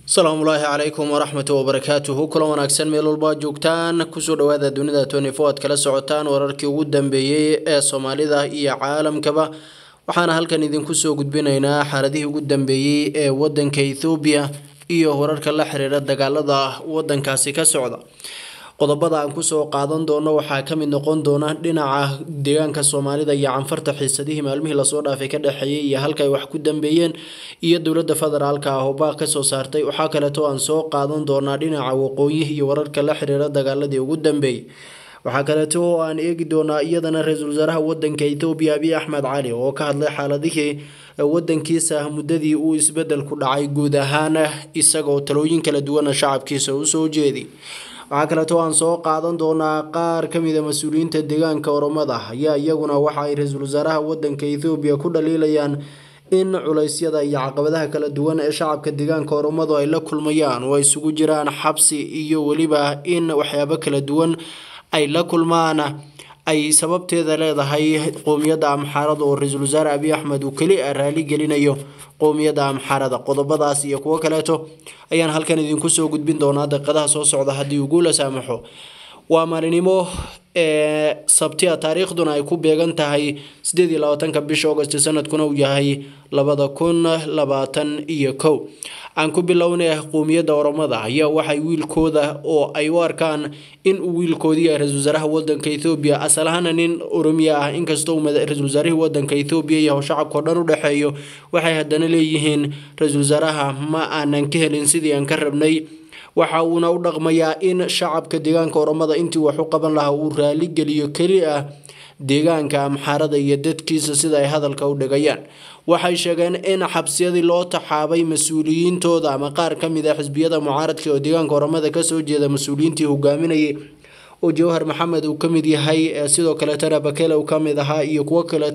السلام الله عليكم ورحمة وبركاته كل وناكسن ميل walba joogtaan kusoo dhawaada dunida 24 kala socotaan wararkii ugu dambeeyay ee Soomaalida iyo caalamkaba waxaana halkan idinku soo gudbinaynaa xaaladihii ugu dambeeyay ee wadanka Ethiopia iyo wararka la xiriira dagaalada wadankaasi ka socda qodobada aan ku soo qaadan doono waxaa ka mid noqon doona dhinaca deegaanka Soomaalida iyo canfarta xiisadihii maalmihii la soo dhaafay ka dhaxeeyay iyo halka ay wax ku dambeeyeen iyo dawladda federaalka ah oo baa ka soo saartay waxa kale oo aan soo qaadan doona dhinaca waqooyi iyo wararka la xiriira dagaaladii ugu dambeeyay waxa kale oo aan eegi doona iyadana ra'iisul wasaaraha wadanka Ethiopia Abiy Ahmed Ali oo ka hadlay xaaladihii wadankiisa muddadii uu isbedel ku dhacay guud ahaan isagoo talooyin kala duwan shacabkiisa u soo jeediyay waxa kale oo aan soo qaadan doona qaar kamid ah mas'uuliyiinta deegaanka Oromada ayaa iyaguna waxa ay ra'iisul wasaaraha wadanka Ethiopia ku dhaliilayaan in culeysyada iyo caqabadaha kala duwan ee shacabka deegaanka Oromada ay la kulmayaan oo isugu jiraan xabsi iyo waliba in waxyaabo kala duwan ay la kulmaan ay sababteeda leedahay qoomiyadda Amxaarada oo ra'iisul wasaare Abiy Ahmed uu kali raali gelinayo qoomiyadda Amxaarada qodobadaas iyo kuwa kale ayaan halkan idinku soo gudbin doonaa daqiiqadaha soo socda hadii uu la saamaxo waa maalinimo sabtiya taariikhduna ay ku beegan tahay 28 bisha August sanadkuna uu yahay 2021 aan ku bilownay qoomiyadda Oromada ayaa waxay wiilkooda oo ay u arkaan in uu wiilkoodii ra'iisul wasaaraha wadanka Ethiopia asalahan nin Oromiya ah inkastoo uu ra'iisul wasaaraha wadanka Ethiopia iyo shacabka dhan u dhaxeeyo waxay haddana leeyihiin ra'iisul wasaaraha ma aanan ka helin sidii aan ka rabnay waxa uu u dhaqmayaa in shacabka deegaanka Oromada intii wax u qaban lahaa uu raali geliyo kaliya deegaanka Amxaarada iyo dadkiisa sida ay hadalka u dhigayaan waxay sheegeen in xabsiyadii loo taxaabay mas'uuliyiintooda ama qaar kamid ah xisbiyada mucaaradka oo deegaanka Oromada ka soo jeeda mas'uuliyiintii hogaaminayay oo Jawhar Maxamed uu kamid yahay sidoo kale Tara Bakele uu kamid ahaa iyo kuwa kale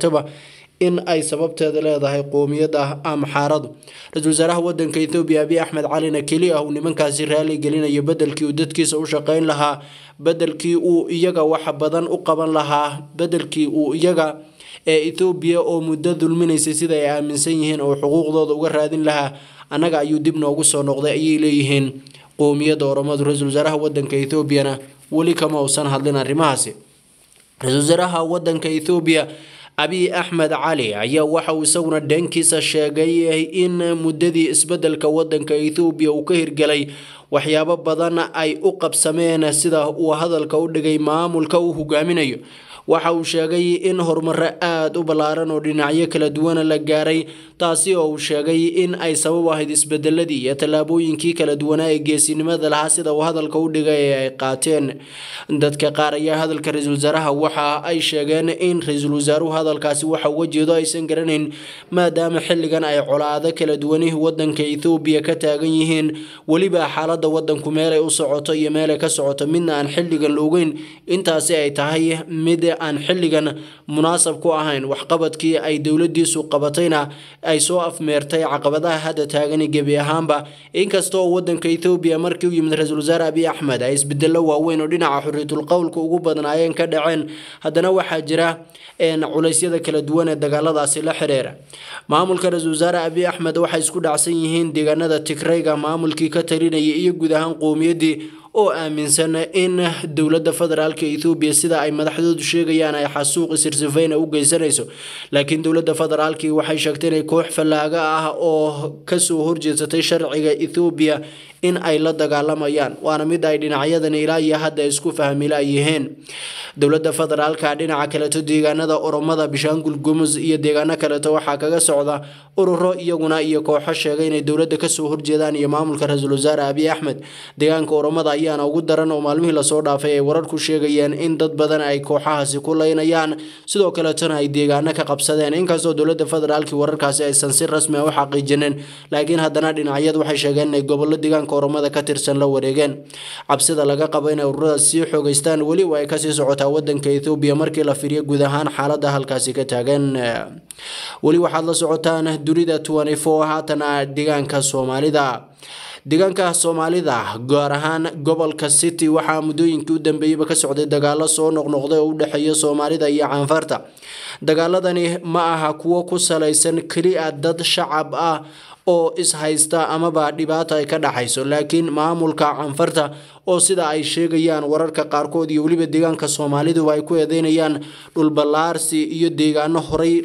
in ay sababteeda leedahay qoomiyadda Amxaaradu ra'iisul wasaaraha wadanka Ethiopia Abiy Ahmed Ali kaliya uu nimankaasi raali gelinayo bedelkii uu dadkiisa u shaqeyn lahaa bedelkii uu iyaga wax badan u qaban lahaa bedelkii uu iyaga Ethiopia oo muddo dulminaysay sida ay aaminsan yihiin oo xuquuqdooda uga raadin lahaa anaga ayuu dib noogu soo noqday ayay leeyihiin qoomiyadda Oromadu ra'iisul wasaaraha wadanka Ethiopia wali kama uusan hadlin arrimahaasi ra'iisul wasaaraha wadanka Ethiopia Abiy Ahmed Ali ayaa waxa uu isaguna dhankiisa sheegay in muddadii isbedelka wadanka Ethiopia uu ka hirgalay waxyaabo badan ay u qabsameen sida uu hadalka u dhigay maamulka uu hogaaminayo waxa uu sheegay in horumar aad u balaaran oo dhinacyo kala duwan la gaaray taasi oo uu sheegay in ay sabab ahayd isbedeladii iyo talaabooyinkii kala duwan ee geesinimada lahaa sida uu hadalka u dhigay ay qaateen dadka qaar ayaa hadalka ra'iisul wasaaraha waxa ay sheegeen in ra'iisul wasaaruhu hadalkaasi waxa uu jeedo aysan garanayn maadaama xilligan ay colaado kala duwan wadanka Ethiopia ka taagan yihiin waliba xaaladda wadanku meel ay u socoto iyo meel ay ka socoto midna aan xilligan loogeyn intaasi ay tahay mid aan xilligan munaasab ku ahayn wax qabadkii ay dawladdiisu qabatayna ay soo afmeertay caqabadaha hadda taagan gabi ahaanba inkastoo wadanka Ethiopia markii uu yimid ra'iisul wasaare Abiy Ahmed ay isbedelo waaweyn oo dhinaca xurriyatul qowlka ugu badnaayeen ka dhaceen haddana waxa jira culeysyada kala duwan ee dagaaladaasi la xiriira maamulka ra'iisul wasaare Abiy Ahmed waxay isku dhacsan yihiin deegaanada Tigrayga maamulkii ka talinayay iyo guud ahaan qoomiyadii oo aaminsan in dawladda federaalka Ethiopia sida ay madaxdoodu sheegayaan ay xasuuq sirsifeyn u geysanayso laakiin dawladda federaalka waxay sheegtay in koox falaaga ah oo ka soo horjeedsatay sharciga Ethiopia in ay la dagaalamayaan waana mid ay dhinacyadan ilaa iyo hadda isku fahmi laayeen dawladda federaalka dhinaca kale deegaanada Oromada Bishaangul Gumuz iyo deegaano kale waxa kaga socda ururo iyaguna iyo kooxo sheegay in dawladda ka soo horjeedaan iyo maamulka ra'iisul wasaare Abiy Ahmed deegaanka Oromada ayaana ugu daran oo maalmihii la soo dhaafay ay wararku sheegayeen in dad badan ay kooxahaasi ku leynayaan sidoo kale ay deegaano ka qabsadeen inkastoo dawladda federaalka wararkaasi aysan si rasmi ah u xaqiijinin laakiin haddana dhinacyadu waxay sheegeen in gobolada deegaanka Oromada ka tirsan la wareegeen cabsida laga qabo in ururada si xoogeystaan wali way ka sii socotaa wadanka Ethiopia markii la fiiriyo guud ahaan xaaladda halkaasi ka taagan wali waxaad la socotaan dunida 24 haatana deegaanka Soomaalida deegaanka Soomaalida gaar ahaan gobolka City waxa muddooyinkii u dambeeyay ka socday dagaalo soo noqnoqday oo u dhaxeeya Soomaalida iyo Canfarta dagaaladani ma aha kuwo ku salaysan kaliya dad shacab ah oo is haysta amaba dhibaato ay ka dhaxayso laakiin maamulka canfarta oo sida ay sheegayaan wararka qaarkood iyo waliba deegaanka Soomaalidu ay ku eedeynayaan dhul balaarsi iyo deegaano horay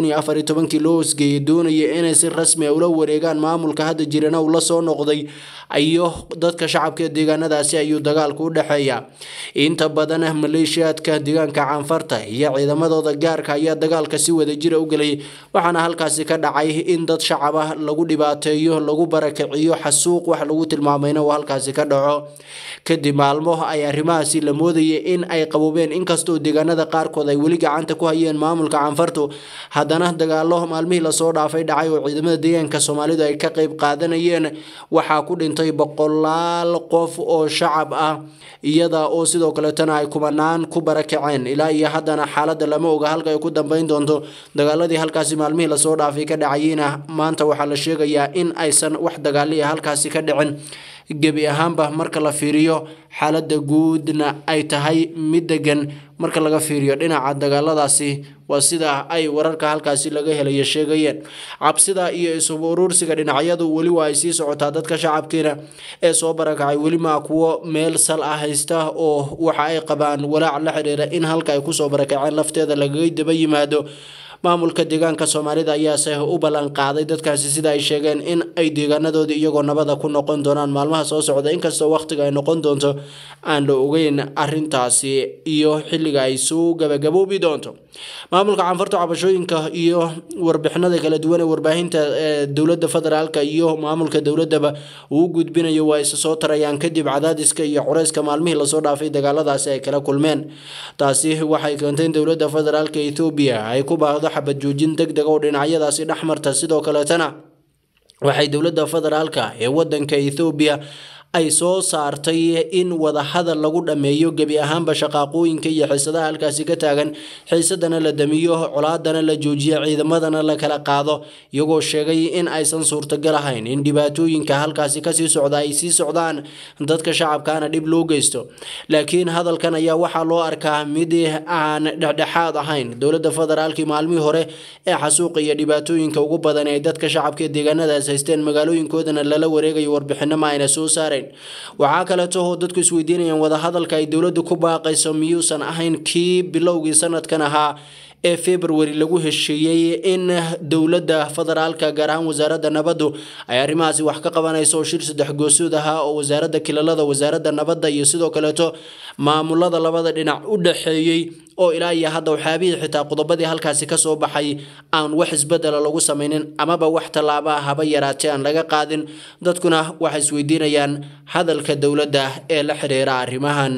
2014 loo isgeeyay doonaya inay si rasmi ah ula wareegaan maamulka hadda jirana uu la soo noqday ayo dadka shacabka deegaanadaasi ayuu dagaalku u dhaxeeyaa inta badan maleeshiyaadka deegaanka canfarta iyo ciidamadooda gaarka ayaa dagaalka si wada jir ah u galay waxaana halkaasi ka dhacay in dad shacab ah lagu dhibaateeyo lagu barakiciyo xasuuq wax lagu tilmaamayna oo halkaasi ka dhaco kadib maalmo ay arrimahaasi la moodayay in ay qaboobeen inkastoo deegaanada qaarkood ay weli gacanta ku hayeen maamulka canfartu haddana dagaalo maalmihii la soo dhaafay dhacay oo ciidamada deegaanka Soomaalidu ay ka qayb qaadanayeen waxaa ku dhintay boqolaal qof oo shacab ah iyada oo sidoo kale tan ay kumanaan ku barakaceen ilaa iyo haddana xaaladda lama oga halka ay ku dambeyn doonto dagaaladii halkaasi maalmihii la soo dhaafay ka dhacayna maanta waxaa la sheegayaa in aysan wax dagaali ah halkaasi ka dhicin gebi ahaanba marka la fiiriyo xaaladda guudna ay tahay mid degan marka laga fiiriyo dhinaca dagaaladaasi waa sida ay wararka halkaasi laga helayo sheegayeen cabsida iyo isugu urursiga dhinacyadu wali waa ay sii socotaa dadka shacabkeena ee soo barakacay wali ma kuwo meel sal ah haysta oo waxa ay qabaan walaac la xiriira in halka ay ku soo barakaceen lafteeda laga daba yimaado maamulka deegaanka Soomaalida ayaa u balan qaaday dadkaasi sida ay sheegeen in ay deegaanadooda iyagoo nabada ku noqon doonaan maalmaha soo socda inkastoo waqtiga ay noqon doonto aan la ogeyn arintaasi iyo xilliga ay soo gabagaboobi doonto maamulka canfarta cabashooyinka iyo warbixinada kala duwan ee warbaahinta dawladda federaalka iyo maamulka dawladaba uu gudbinayo waa is soo tarayaan kadib cadaadiska iyo cureyska maalmihii la soo dhaafay dagaaladaasi ay kala kulmeen taasi waxay keentay dawladda federaalka Ethiopia ay ku baahdo xabad joojin degdeg oo dhinacyadaasi dhaxmarta sidoo kale tana waxay dawladda federaalka ee wadanka Ethiopia ay soo saartay in wada hadal lagu dhameeyo gabi ahaanba shaqaaqooyinka iyo xiisadaha halkaasi ka taagan xiisadana la damiyo colaadana la joojiyo ciidamadana la kala qaado iyagoo sheegay in aysan suurtagal ahayn in dhibaatooyinka halkaasi ka sii socda ay sii socdaan dadka shacabkana dib loo geysto laakiin hadalkan ayaa waxa loo arkaa mid aan dhexdhexaad ahayn dawladda federaalka maalmihii hore ee xasuuq iyo dhibaatooyinka ugu badan ee dadka shacabka deegaanadaas haysteen magaalooyinkoodana lala wareegayo warbixino ma ayna soo saareen waxaa kale oo dadku isweydiinayaan wada hadalka ay dawladdu ku baaqayso miyuusan ahayn kii bilowgii sanadkan ahaa ee February lagu heshiiyay in dawladda federaalka gaar ahaan wasaaradda nabaddu ay arrimahaasi wax ka qabanayso shir saddex goosood ah oo wasaaradda kilalada wasaaradda nabadda iyo sidoo kale maamulada labada dhinac u dhaxeeyay oo ilaa iyo hadda waxaabihii xitaa qodobadii halkaasi ka soo baxay aan wax isbedel lagu sameeynin amaba wax talaabo haba yaraatee aan laga qaadin dadkuna waxay isweydiinayaan hadalka dawladda ee la xiriira arrimahan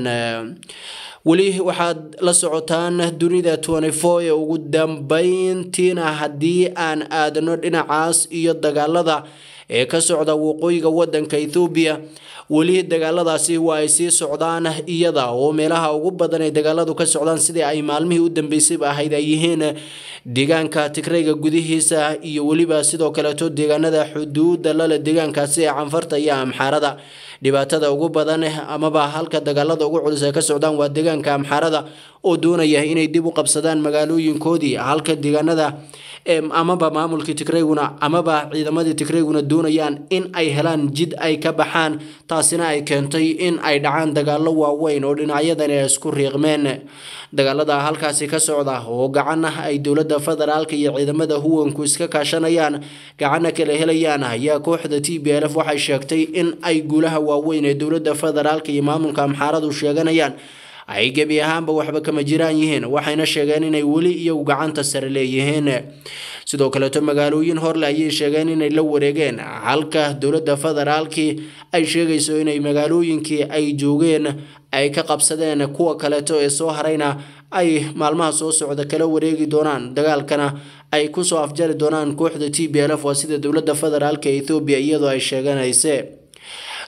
wali waxaad la socotaan dunida 24 ee ugu dambeyntiina haddii aan aadno dhinacaas iyo dagaalada ee ka socda waqooyiga wadanka Ethiopia wali dagaaladaasi waa ay sii socdaan iyada oo meelaha ugu badan ee dagaaladu ka socdaan sidii ay maalmihii u dambeysay ahayd ay yihiin deegaanka Tigrayga gudihiisa iyo waliba sidoo kale deegaanada xuduudda la deegaankaasi ee canfarta iyo amxaarada dhibaatada ugu badan amaba halka dagaalada ugu culus ee ka socdaan waa deegaanka amxaarada oo doonaya inay dib u qabsadaan magaalooyinkoodii halka deegaanada amaba maamulka Tigrayguna amaba ciidamadii Tigrayguna doonayaan in ay helaan jid ay ka baxaan taasina ay keentay in ay dhacaan dagaalo waaweyn oo dhinacyadan ay isku riiqmeen dagaalada halkaasi ka socda oo gacan ay dawladda federaalka iyo ciidamada huwanku iska kaashanayaan gacan kale helayaan ayaa kooxda TPLF waxay sheegtay in ay guulaha waaweyn ee dawladda federaalka iyo maamulka amxaaradu sheeganayaan ay gabi ahaanba waxba kama jiraan yihiin waxayna sheegeen inay wali iyagu gacanta sare leeyihiin sidoo kale magaalooyin hor ay sheegeen inay la wareegeen halka dawladda federaalki ay sheegayso inay magaalooyinkii ay joogeen ay ka qabsadeen kuwa kale ee soo harayna ay maalmaha soo socda kala wareegi doonaan dagaalkana ay ku soo afjari doonaan kooxda TPLF waa sida dawladda federaalka Ethiopia iyadoo ay sheeganayso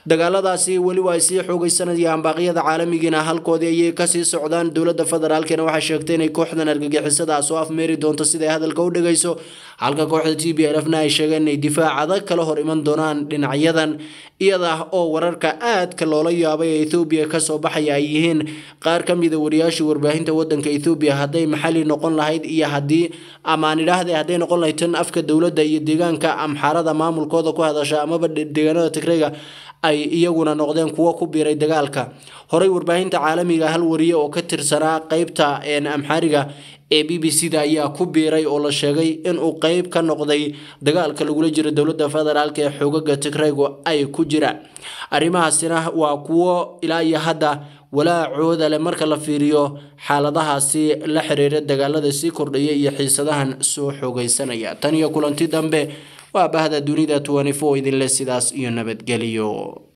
dagaaladaasi weli waa sii xoogaysanayaan baaqyada caalamiga halkoodii ayay kasii socdaan dowladda federaalkana waxay sheegtay inay kooxdan argagixisada soo afmeeri doonto sida ay hadalka u dhageyso halka kooxda TPLF-na ay sheegeen inay difaac adag kala hor iman doonaan dhinacyadan iyada oo wararka aadka loola yaabay ee Ethiopia ka soo baxaya ay yihiin qaar ka mid ah wariyaasha warbaahinta wadanka Ethiopia haday maxalli noqon lahayd iyo hadii amaan idhaahday haday noqon lahayd tan afka dowladda iyo deegaanka amxaarada maamulkooda ku hadasha amaba deegaanada Tigreega ay iyaguna noqdeen kuwa ku biiray dagaalka horay warbaahinta caalamiga hal wariye oo ka tirsanaa qaybta amxaariga ee BBC-da ayaa ku biiray oo la sheegay in uu qayb ka noqday dagaalka lagula jiro dowladda federaalka ee xoogagga Tigreega ay ku jiraan arrimahaasina waa kuwo ilaa iyo hadda walaacooda leh marka la fiiriyo xaaladahaasi la xiriira dagaalada sii kordhaya iyo xiisadahan soo xoogaysanaya tan iyo kulanti dambe waa bahda dunida 24 idin leh sidaas iyo nabadgeliyo.